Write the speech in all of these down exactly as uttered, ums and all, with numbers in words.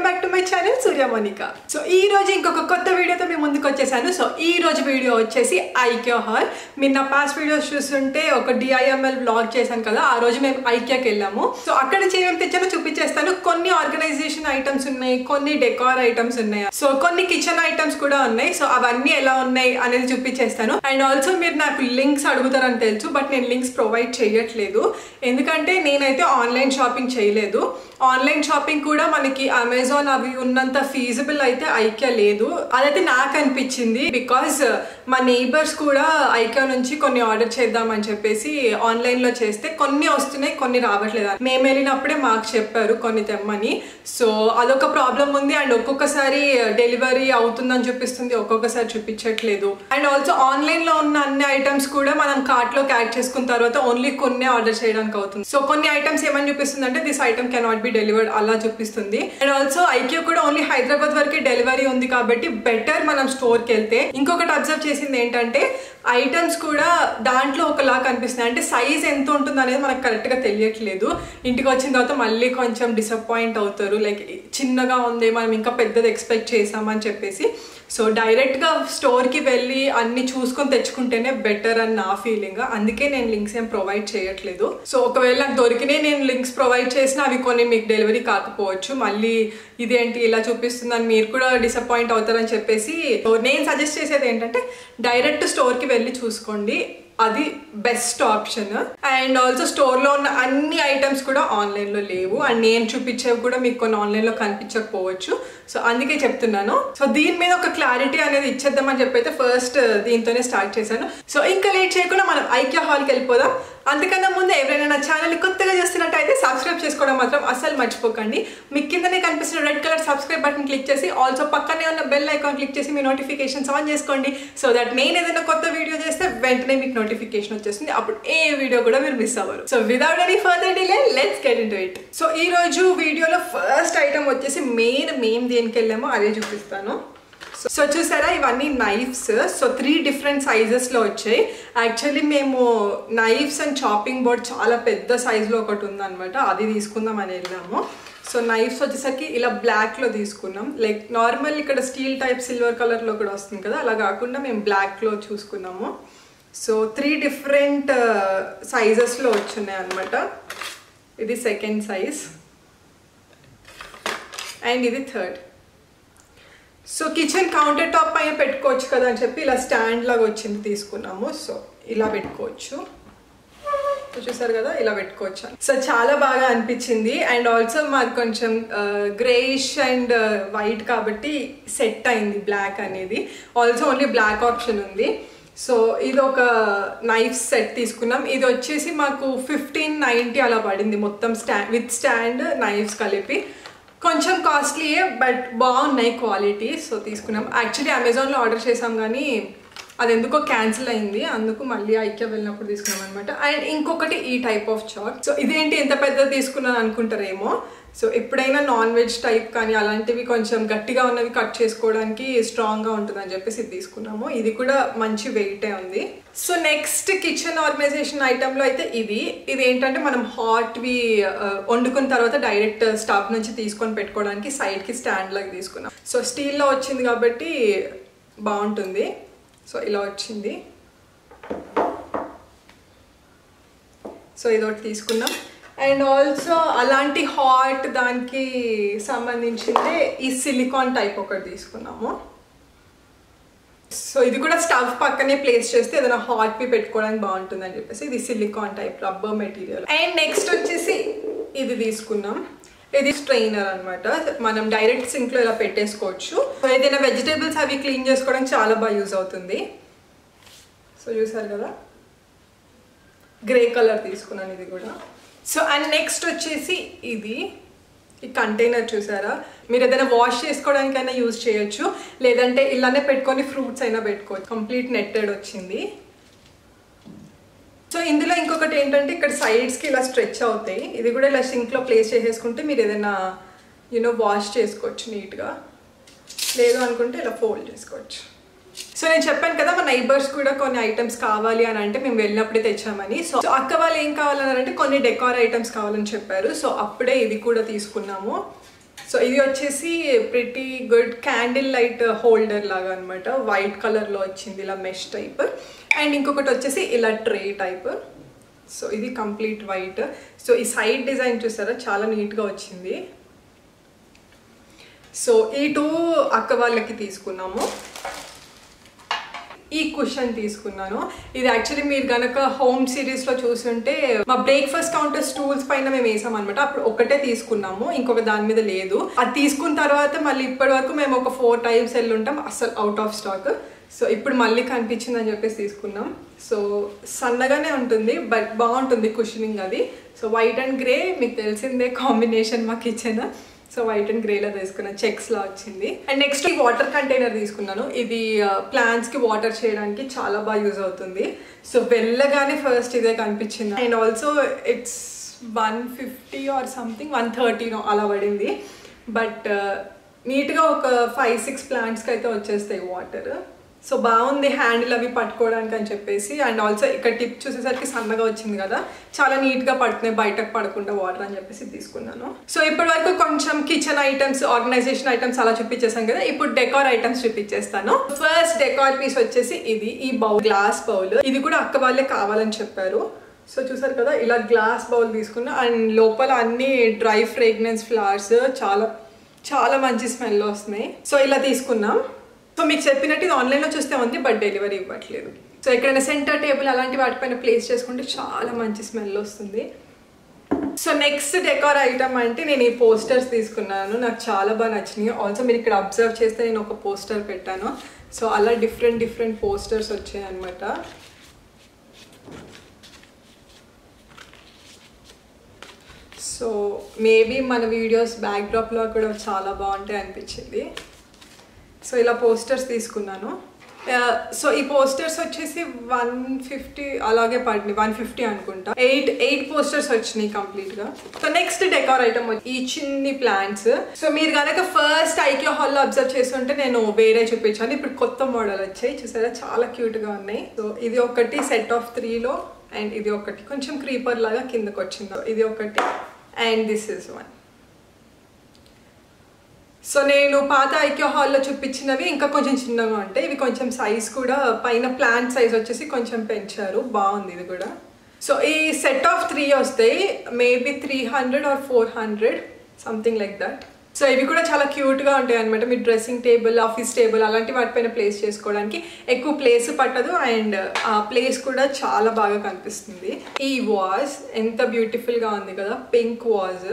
Back to my channel Surya Monika. So ఈ రోజు ఇంకొక కొత్త వీడియోతో మీ ముందుకు వచ్చేసాను. సో ఈ రోజు వీడియో వచ్చేసి ఐకియా హాల్. మీరు నా పాస్ట్ వీడియోస్ చూస్తుంటే ఒక డిఐఎంఎల్ బ్లాగ్ చేశాను కదా, ఆ రోజు మేము ఐకియాకి వెళ్ళాము. సో అక్కడ ఏమేమి తెచ్చానో చూపించేస్తాను. కొన్ని ఆర్గనైజేషన్ ఐటమ్స్ ఉన్నాయి, కొన్ని డెకార్ ఐటమ్స్ ఉన్నాయి, సో కొన్ని కిచెన్ ఐటమ్స్ కూడా ఉన్నాయి. సో అవన్నీ ఎలా ఉన్నాయి అనేది చూపించేస్తాను. అండ్ ఆల్సో మీరు నాకు లింక్స్ అడుగుతారని తెలుసు, బట్ నేను లింక్స్ ప్రొవైడ్ చేయట్లేదు ఎందుకంటే నేనైతే ఆన్లైన్ షాపింగ్ చేయలేదు. ఆన్లైన్ షాపింగ్ కూడా మనకి అమెజాన్ అవి ఉన్నంత ఫీజిబుల్ అయితే ఐకియా లేదు. అదైతే నాకు అనిపించింది. బికాస్ మా నైబర్స్ కూడా ఐకియా నుంచి కొన్ని ఆర్డర్ చేద్దామని చెప్పేసి ఆన్లైన్లో చేస్తే కొన్ని వస్తున్నాయి, కొన్ని రావట్లేదు. మేము వెళ్ళినప్పుడే మాకు చెప్పారు కొన్ని తెమ్మని. సో అదొక ప్రాబ్లం ఉంది. అండ్ ఒక్కొక్కసారి డెలివరీ అవుతుందని చూపిస్తుంది, ఒక్కొక్కసారి చూపించట్లేదు. అండ్ ఆల్సో ఆన్లైన్లో ఉన్న అన్ని ఐటమ్స్ కూడా మనం కార్ట్లోకి యాడ్ చేసుకున్న తర్వాత ఓన్లీ కొన్ని ఆర్డర్ చేయడానికి అవుతుంది. సో కొన్ని ఐటమ్స్ ఏమని చూపిస్తుంది అంటే this item cannot be delivered అలా చూపిస్తుంది. అండ్ ఆల్సో ఐకియా కూడా ఓన్లీ హైదరాబాద్ వరకే డెలివరీ ఉంది కాబట్టి బెటర్ మనం స్టోర్కి వెళ్తే. ఇంకొకటి అబ్జర్వ్ చేసింది ఏంటంటే ఐటమ్స్ కూడా దాంట్లో ఒకలా కనిపిస్తున్నాయి. అంటే సైజ్ ఎంత ఉంటుంది అనేది మనకు కరెక్ట్గా తెలియట్లేదు. ఇంటికి వచ్చిన తర్వాత మళ్ళీ కొంచెం డిసప్పాయింట్ అవుతారు, లైక్ చిన్నగా ఉంది, మనం ఇంకా పెద్దది ఎక్స్పెక్ట్ చేసామని చెప్పేసి. సో డైరెక్ట్గా స్టోర్కి వెళ్ళి అన్ని చూసుకొని తెచ్చుకుంటేనే బెటర్ అని నా ఫీలింగ్. అందుకే నేను లింక్స్ ఏం ప్రొవైడ్ చేయట్లేదు. సో ఒకవేళ నాకు దొరికినే నేను లింక్స్ ప్రొవైడ్ చేసినా అవి కొన్ని మీకు డెలివరీ కాకపోవచ్చు. మళ్ళీ ఇదేంటి ఇలా చూపిస్తుందని మీరు కూడా డిసప్పాయింట్ అవుతారని చెప్పేసి నేను సజెస్ట్ చేసేది ఏంటంటే డైరెక్ట్ స్టోర్కి వెళ్ళి చూసుకోండి, అది బెస్ట్ ఆప్షన్. అండ్ ఆల్సో స్టోర్లో ఉన్న అన్ని ఐటమ్స్ కూడా ఆన్లైన్లో లేవు. అండ్ నేను చూపించేవి కూడా మీకు కొన్ని ఆన్లైన్లో కనిపించకపోవచ్చు. సో అందుకే చెప్తున్నాను. సో దీని మీద ఒక క్లారిటీ అనేది ఇచ్చేద్దామని చెప్పి అయితే ఫస్ట్ దీంతోనే స్టార్ట్ చేశాను. సో ఇంకా లేట్ చేయకుండా మనం ఐకియా హాల్కి వెళ్ళిపోదాం. అంతకన్నా ముందు ఎవరైనా నా ఛానల్ని కొత్తగా చేస్తున్నట్టయితే సబ్స్క్రైబ్ చేసుకోవడం మాత్రం అస్సలు మర్చిపోకండి. మీ కిందనే కనిపిస్తున్న red colour subscribe button click చేసి ఆల్సో పక్కనే ఉన్న బెల్ ఐకాన్ క్లిక్ చేసి మీ నోటిఫికేషన్స్ ఆన్ చేసుకోండి. సో దట్ నేను ఏదైనా కొత్త వీడియో చేస్తే వెంటనే మీకు నోటిఫికేషన్ వచ్చేస్తుంది. అప్పుడు ఏ వీడియో కూడా మీరు మిస్ అవ్వరు. So without any further delay let's get into it. So ఈ రోజు వీడియోలో ఫస్ట్ ఐటమ్ వచ్చేసి మెయిన్ మేము దేనికి వెళ్ళామో అదే చూపిస్తాను. సో చూసారా ఇవన్నీ నైఫ్స్. సో త్రీ డిఫరెంట్ సైజెస్లో వచ్చాయి. యాక్చువల్లీ మేము నైఫ్స్ అండ్ చాపింగ్ బోర్డ్ చాలా పెద్ద సైజులో ఒకటి ఉందన్నమాట, అది తీసుకుందాం అని వెళ్ళాము. సో నైఫ్స్ వచ్చేసరికి ఇలా బ్లాక్లో తీసుకున్నాం. లైక్ నార్మల్ ఇక్కడ స్టీల్ టైప్ సిల్వర్ కలర్లో కూడా వస్తుంది కదా, అలా కాకుండా మేము బ్లాక్లో చూసుకున్నాము. సో త్రీ డిఫరెంట్ సైజెస్లో వచ్చున్నాయి అనమాట. ఇది సెకండ్ సైజ్ అండ్ ఇది third. So kitchen counter top పైన పెట్టుకోవచ్చు కదా అని చెప్పి ఇలా స్టాండ్ లాగా వచ్చింది తీసుకున్నాము. సో ఇలా పెట్టుకోవచ్చు, చూసారు కదా, ఇలా పెట్టుకోవచ్చు. సో చాలా బాగా అనిపించింది. అండ్ ఆల్సో మాది కొంచెం గ్రేయిష్ అండ్ వైట్ కాబట్టి సెట్ అయింది బ్లాక్ అనేది. ఆల్సో ఓన్లీ బ్లాక్ ఆప్షన్ ఉంది. సో ఇది ఒక నైఫ్ సెట్ తీసుకున్నాం. ఇది వచ్చేసి మాకు ఫిఫ్టీన్ నైంటీ అలా పడింది మొత్తం స్టాండ్ విత్ స్టాండ్ నైఫ్స్ కలిపి. కొంచెం కాస్ట్లీయే బట్ బాగున్నాయి క్వాలిటీ. సో తీసుకున్నాం. యాక్చువల్లీ అమెజాన్లో ఆర్డర్ చేసాం కానీ అది ఎందుకో క్యాన్సిల్ అయింది, అందుకు మళ్ళీ ఐకియా వెళ్ళినప్పుడు తీసుకున్నాం అనమాట. అండ్ ఇంకొకటి ఈ టైప్ ఆఫ్ చాక్. సో ఇదేంటి ఎంత పెద్దది తీసుకున్నాను అనుకుంటారేమో. సో ఎప్పుడైనా నాన్ వెజ్ టైప్ కానీ అలాంటివి కొంచెం గట్టిగా ఉన్నవి కట్ చేసుకోవడానికి స్ట్రాంగ్గా ఉంటుందని చెప్పేసి ఇది తీసుకున్నాము. ఇది కూడా మంచి వెయిటే ఉంది. సో నెక్స్ట్ కిచెన్ ఆర్గనైజేషన్ ఐటెంలో అయితే ఇది ఇది ఏంటంటే మనం హాట్వి వండుకున్న తర్వాత డైరెక్ట్ స్టవ్ నుంచి తీసుకొని పెట్టుకోవడానికి సైడ్కి స్టాండ్ లాగా తీసుకున్నాం. సో స్టీల్లో వచ్చింది కాబట్టి బాగుంటుంది. సో ఇలా వచ్చింది. సో ఇదొకటి తీసుకున్నాం. అండ్ ఆల్సో అలాంటి హాట్ దానికి సంబంధించిందే ఈ సిలికాన్ టైప్ ఒకటి తీసుకున్నాము. సో ఇది కూడా స్టవ్ పక్కనే ప్లేస్ చేస్తే ఏదైనా హాట్వి పెట్టుకోవడానికి బాగుంటుంది అని చెప్పేసి ఇది silicone type rubber material. And next వచ్చేసి ఇది తీసుకున్నాం. ఇది స్ట్రైనర్ అనమాట, మనం డైరెక్ట్ సింక్లో ఇలా పెట్టేసుకోవచ్చు. సో ఏదైనా వెజిటేబుల్స్ అవి క్లీన్ చేసుకోవడానికి చాలా బాగా యూజ్ అవుతుంది. సో చూసారు కదా, గ్రే కలర్ తీసుకున్నాను ఇది కూడా. సో అండ్ నెక్స్ట్ వచ్చేసి ఇది ఈ కంటైనర్ చూసారా, మీరు ఏదైనా వాష్ చేసుకోవడానికైనా యూజ్ చేయొచ్చు, లేదంటే ఇలానే పెట్టుకొని ఫ్రూట్స్ అయినా పెట్టుకోవచ్చు. కంప్లీట్ నెట్టెడ్ వచ్చింది. సో ఇందులో ఇంకొకటి ఏంటంటే ఇక్కడ సైడ్స్కి ఇలా స్ట్రెచ్ అవుతాయి. ఇది కూడా ఇలా సింక్లో ప్లేస్ చేసేసుకుంటే మీరు ఏదైనా యూనో వాష్ చేసుకోవచ్చు నీట్గా, లేదు అనుకుంటే ఇలా ఫోల్డ్ చేసుకోవచ్చు. సో నేను చెప్పాను కదా మా నైబర్స్ కూడా కొన్ని ఐటమ్స్ కావాలి అని అంటే మేము వెళ్ళినప్పుడే తెచ్చామని. సో అక్క వాళ్ళు ఏం కావాలన్నారంటే కొన్ని డెకార్ ఐటమ్స్ కావాలని చెప్పారు. సో అప్పుడే ఇది కూడా తీసుకున్నాము. సో ఇది వచ్చేసి pretty good candle light holder లాగా అనమాట, వైట్ కలర్లో వచ్చింది ఇలా మెష్ టైప్. అండ్ ఇంకొకటి వచ్చేసి ఇలా ట్రే టైప్. సో ఇది కంప్లీట్ వైట్. సో ఈ సైడ్ డిజైన్ చూసారా చాలా నీట్గా వచ్చింది. సో ఈ టూ అక్క వాళ్ళకి తీసుకున్నాము. ఈ కుషన్ తీసుకున్నాను. ఇది యాక్చువల్లీ మీరు కనుక హోమ్ సిరీస్లో చూసుంటే మా బ్రేక్ఫాస్ట్ కౌంటర్ స్టూల్స్ పైన మేము వేసాం అనమాట. అప్పుడు ఒకటే తీసుకున్నాము, ఇంకొక దాని మీద లేదు. అది తీసుకున్న తర్వాత మళ్ళీ ఇప్పటి వరకు మేము ఒక ఫోర్ టైమ్స్ వెళ్ళి ఉంటాం, అసలు అవుట్ ఆఫ్ స్టాక్. సో ఇప్పుడు మళ్ళీ కనిపించింది అని చెప్పేసి తీసుకున్నాం. సో సన్నగానే ఉంటుంది బట్ బాగుంటుంది కుషనింగ్ అది. సో వైట్ అండ్ గ్రే మీకు తెలిసిందే కాంబినేషన్ మా కిచెన్. సో వైట్ అండ్ గ్రేలో తీసుకున్నాను, చెక్స్లా వచ్చింది. అండ్ నెక్స్ట్ ఈ వాటర్ కంటైనర్ తీసుకున్నాను. ఇది ప్లాంట్స్కి వాటర్ చేయడానికి చాలా బాగా యూజ్ అవుతుంది. సో వెళ్ళగానే ఫస్ట్ ఇదే కనిపించింది. And also it's one fifty or something one థర్టీనో అలా పడింది. బట్ నీట్గా ఒక ఫైవ్ సిక్స్ ప్లాంట్స్కి అయితే వచ్చేస్తాయి వాటర్. సో బాగుంది హ్యాండిల్ అవి పట్టుకోవడానికి అని చెప్పేసి. అండ్ ఆల్సో ఇక్కడ టిప్ చూసేసరికి సన్నగా వచ్చింది కదా, చాలా నీట్గా పడుతున్నాయి బయటకు పడకుండా వాటర్ అని చెప్పేసి తీసుకున్నాను. సో ఇప్పటి వరకు కొంచెం కిచెన్ ఐటమ్స్, ఆర్గనైజేషన్ ఐటమ్స్ అలా చూపించేసాం కదా, ఇప్పుడు డెకార్ ఐటమ్స్ చూపించేస్తాను. ఫస్ట్ డెకార్ పీస్ వచ్చేసి ఇది, ఈ బౌల్, గ్లాస్ బౌల్. ఇది కూడా అక్క వాళ్ళే కావాలని చెప్పారు. సో చూసారు కదా ఇలా గ్లాస్ బౌల్ తీసుకున్నా. అండ్ లోపల అన్ని డ్రై ఫ్రేగ్రెన్స్ ఫ్లవర్స్, చాలా చాలా మంచి స్మెల్ వస్తున్నాయి. సో ఇలా తీసుకున్నాం. సో మీకు చెప్పినట్టు ఇది ఆన్లైన్లో చూస్తే ఉంది బట్ డెలివరీ ఇవ్వట్లేదు. సో ఎక్కడైనా సెంటర్ టేబుల్ అలాంటి వాటిపైన ప్లేస్ చేసుకుంటే చాలా మంచి స్మెల్ వస్తుంది. సో నెక్స్ట్ డెకార్ ఐటమ్ అంటే నేను ఈ పోస్టర్స్ తీసుకున్నాను, నాకు చాలా బాగా నచ్చినాయి. ఆల్సో మీరు ఇక్కడ అబ్జర్వ్ చేస్తే నేను ఒక పోస్టర్ పెట్టాను. సో అలా డిఫరెంట్ డిఫరెంట్ పోస్టర్స్ వచ్చాయి అనమాట. సో మేబీ మన వీడియోస్ బ్యాక్డ్రాప్లో కూడా చాలా బాగుంటాయి అనిపించింది. సో ఇలా పోస్టర్స్ తీసుకున్నాను. సో ఈ పోస్టర్స్ వచ్చేసి వన్ ఫిఫ్టీ అలాగే పడింది, వన్ ఫిఫ్టీ అనుకుంటా. ఎయిట్ ఎయిట్ పోస్టర్స్ వచ్చినాయి కంప్లీట్గా. సో నెక్స్ట్ డెకార్ ఐటమ్ ఈ చిన్ని ప్లాంట్స్. సో మీరు కనుక ఫస్ట్ ఐకియా హాల్లో అబ్జర్వ్ చేస్తుంటే నేను వేరే చూపించాను, ఇప్పుడు కొత్త మోడల్ వచ్చాయి చూసారా, చాలా క్యూట్గా ఉన్నాయి. సో ఇది ఒకటి సెట్ ఆఫ్ త్రీలో, అండ్ ఇది ఒకటి కొంచెం క్రీపర్ లాగా కిందకు వచ్చింది, ఇది ఒకటి, and this is one. So నేను పాత ఐకియా హాల్లో చూపించినవి ఇంకా కొంచెం చిన్నగా ఉంటాయి, ఇవి కొంచెం సైజ్ కూడా పైన ప్లాంట్ సైజ్ వచ్చేసి కొంచెం పెంచారు, బాగుంది ఇది కూడా. సో ఈ సెట్ ఆఫ్ త్రీ వస్తాయి, maybe three hundred or four hundred something like that. So ఇవి కూడా చాలా క్యూట్గా ఉంటాయి అనమాట. మీ డ్రెస్సింగ్ టేబుల్, ఆఫీస్ టేబుల్ అలాంటి వాటిపైన ప్లేస్ చేసుకోవడానికి ఎక్కువ ప్లేస్ పట్టదు, అండ్ ఆ ప్లేస్ కూడా చాలా బాగా కనిపిస్తుంది. ఈ వాజ్ ఎంత బ్యూటిఫుల్గా ఉంది కదా, పింక్ వాజ్.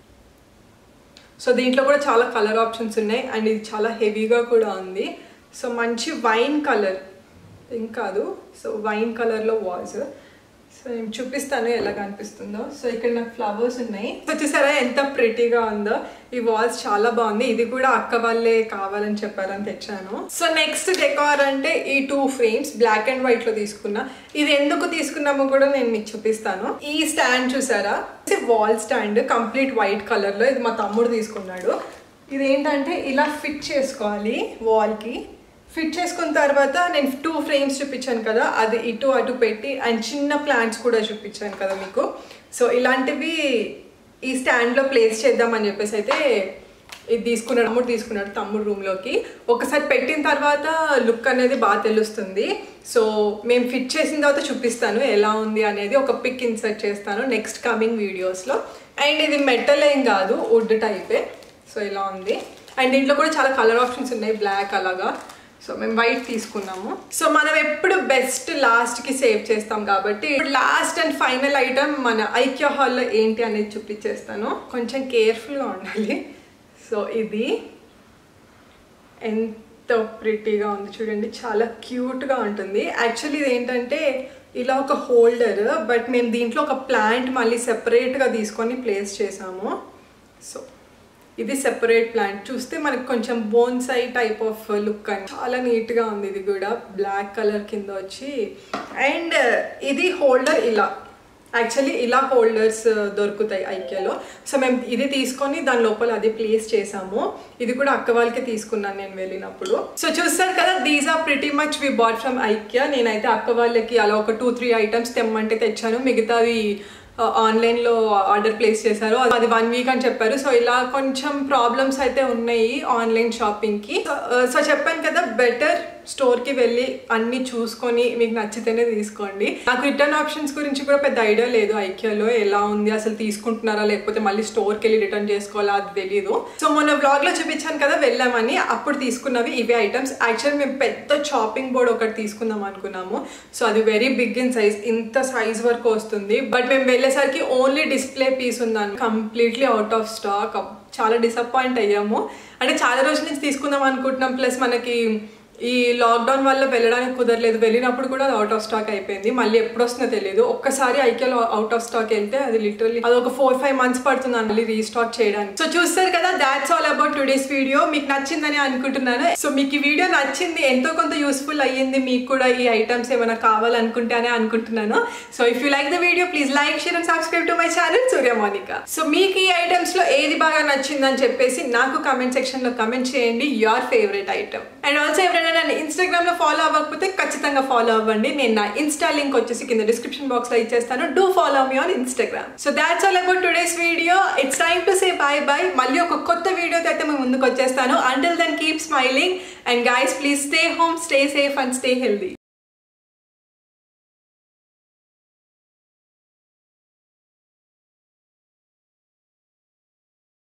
సో దీంట్లో కూడా చాలా కలర్ ఆప్షన్స్ ఉన్నాయి, అండ్ ఇది చాలా హెవీగా కూడా ఉంది. సో మంచి వైన్ కలర్, పింక్ కాదు, సో వైన్ కలర్లో వాజ్. సో నేను చూపిస్తాను ఎలా కనిపిస్తుందో. సో ఇక్కడ నాకు ఫ్లవర్స్ ఉన్నాయి. సో చూసారా ఎంత ప్రిటీగా ఉందో, ఈ వాల్స్ చాలా బాగుంది. ఇది కూడా అక్క వాళ్ళే కావాలని చెప్పారని తెచ్చాను. సో నెక్స్ట్ డెకార్ అంటే ఈ two frames black and white లో తీసుకున్నా. ఇది ఎందుకు తీసుకున్నామో కూడా నేను మీకు చూపిస్తాను. ఈ స్టాండ్ చూసారా, wall stand complete white colour లో, ఇది మా తమ్ముడు తీసుకున్నాడు. ఇది ఏంటంటే ఇలా ఫిట్ చేసుకోవాలి వాల్ కి. ఫిట్ చేసుకున్న తర్వాత నేను టూ ఫ్రేమ్స్ చూపించాను కదా, అది ఇటు అటు పెట్టి, అండ్ చిన్న ప్లాంట్స్ కూడా చూపించాను కదా మీకు. సో ఇలాంటివి ఈ స్టాండ్లో ప్లేస్ చేద్దామని చెప్పేసి అయితే ఇది తీసుకున్నాడు, తమ్ముడు తీసుకున్నాడు తమ్ముడు రూమ్లోకి. ఒకసారి పెట్టిన తర్వాత లుక్ అనేది బాగా తెలుస్తుంది. సో మేము ఫిట్ చేసిన తర్వాత చూపిస్తాను ఎలా ఉంది అనేది, ఒక పిక్ ఇన్సర్ట్ చేస్తాను నెక్స్ట్ కమింగ్ వీడియోస్లో. అండ్ ఇది మెటల్ ఏం కాదు, వుడ్ టైపే. సో ఇలా ఉంది, అండ్ దీంట్లో కూడా చాలా కలర్ ఆప్షన్స్ ఉన్నాయి, బ్లాక్ అలాగా. సో మేము వైట్ తీసుకున్నాము. సో మనం ఎప్పుడు బెస్ట్ లాస్ట్కి సేవ్ చేస్తాం కాబట్టి ఇప్పుడు లాస్ట్ అండ్ ఫైనల్ ఐటమ్ మన ఐకియా హాల్లో ఏంటి అనేది చూపించేస్తాను. కొంచెం కేర్ఫుల్గా ఉండాలి. సో ఇది ఎంత ప్రిటీగా ఉంది చూడండి, చాలా క్యూట్గా ఉంటుంది. యాక్చువల్లీ ఇది ఏంటంటే ఇలా ఒక హోల్డర్, బట్ మేము దీంట్లో ఒక ప్లాంట్ మళ్ళీ సెపరేట్గా తీసుకొని ప్లేస్ చేసాము. సో ఇది సెపరేట్ ప్లాంట్, చూస్తే మనకు కొంచెం బోన్సై టైప్ ఆఫ్ లుక్ అని చాలా నీట్గా ఉంది. ఇది కూడా బ్లాక్ కలర్ కింద వచ్చి, అండ్ ఇది హోల్డర్ ఇలా, యాక్చువల్లీ ఇలా హోల్డర్స్ దొరుకుతాయి ఐకియాలో. సో మేము ఇది తీసుకొని దాని లోపల అది ప్లేస్ చేసాము. ఇది కూడా అక్క వాళ్ళకి తీసుకున్నాను నేను వెళ్ళినప్పుడు. సో చూస్తారు కదా, these are pretty much we bought from IKEA. నేనైతే అక్క వాళ్ళకి అలా ఒక టూ త్రీ ఐటమ్స్ తెమ్మంటే తెచ్చాను, మిగతావి ఆన్లైన్లో ఆర్డర్ ప్లేస్ చేశారు. అది వన్ వీక్ అని చెప్పారు. సో ఇలా కొంచెం ప్రాబ్లమ్స్ అయితే ఉన్నాయి ఆన్లైన్ షాపింగ్కి. సో చెప్పాను కదా, బెటర్ స్టోర్కి వెళ్ళి అన్ని చూసుకొని మీకు నచ్చితేనే తీసుకోండి. నాకు రిటర్న్ ఆప్షన్స్ గురించి కూడా పెద్ద ఐడియా లేదు. ఐకియాలో ఎలా ఉంది, అసలు తీసుకుంటున్నారా లేకపోతే మళ్ళీ స్టోర్కి వెళ్ళి రిటర్న్ చేసుకోవాలా అది తెలీదు. సో మొన్న వ్లాగ్లో చూపించాను కదా వెళ్ళామని, అప్పుడు తీసుకున్నవి ఇవే ఐటమ్స్. యాక్చువల్లీ మేము పెద్ద షాపింగ్ బోర్డ్ ఒకటి తీసుకుందాం అనుకున్నాము. సో అది వెరీ బిగ్ ఇన్ సైజ్, ఇంత సైజ్ వరకు వస్తుంది. బట్ మేము వెళ్ళేసరికి ఓన్లీ డిస్ప్లే పీస్ ఉందని, కంప్లీట్లీ అవుట్ ఆఫ్ స్టాక్. చాలా డిసప్పాయింట్ అయ్యాము. అంటే చాలా రోజుల నుంచి తీసుకుందాం అనుకుంటున్నాం, ప్లస్ మనకి ఈ లాక్డౌన్ వల్ల వెళ్ళడానికి కుదరలేదు. వెళ్ళినప్పుడు కూడా అది అవుట్ ఆఫ్ స్టాక్ అయిపోయింది. మళ్ళీ ఎప్పుడు వస్తుందో తెలియదు. ఒక్కసారి ఐకియాలో అవుట్ ఆఫ్ స్టాక్ వెళ్తే అది లిటరల్లీ అది ఒక ఫోర్ ఫైవ్ మంత్స్ పడుతుంది మళ్ళీ రీస్టాక్ చేయడానికి. సో చూస్తారు కదా, that's all about today's video. మీకు నచ్చిందని అనుకుంటున్నాను. సో మీకు ఈ వీడియో నచ్చింది, ఎంతో కొంత యూస్ఫుల్ అయ్యింది, మీకు కూడా ఈ ఐటమ్స్ ఏమైనా కావాలనుకుంటే అని అనుకుంటున్నాను. So if you like the video please like, share and subscribe to my channel Surya Monika. So మీకు ఈ ఐటమ్స్ లో ఏది బాగా నచ్చిందని చెప్పేసి నాకు కమెంట్ సెక్షన్ లో కమెంట్ చేయండి your favourite item. And also ఎవరైనా నన్ను ఇన్స్టాగ్రామ్ లో ఫాలో అవ్వకపోతే ఖచ్చితంగా ఫాలో అవ్వండి. నేను నా ఇన్స్టా లింక్ వచ్చేసి కింద డిస్క్రిప్షన్ బాక్స్ లో ఇచ్చేస్తాను. Do follow me on Instagram. So that's all about today's video. It's time to say bye bye. మళ్ళీ ఒక కొత్త వీడియోతో అయితే మేము ముందుకు వచ్చేస్తాను. Until then keep smiling and guys please stay home, stay safe and stay healthy.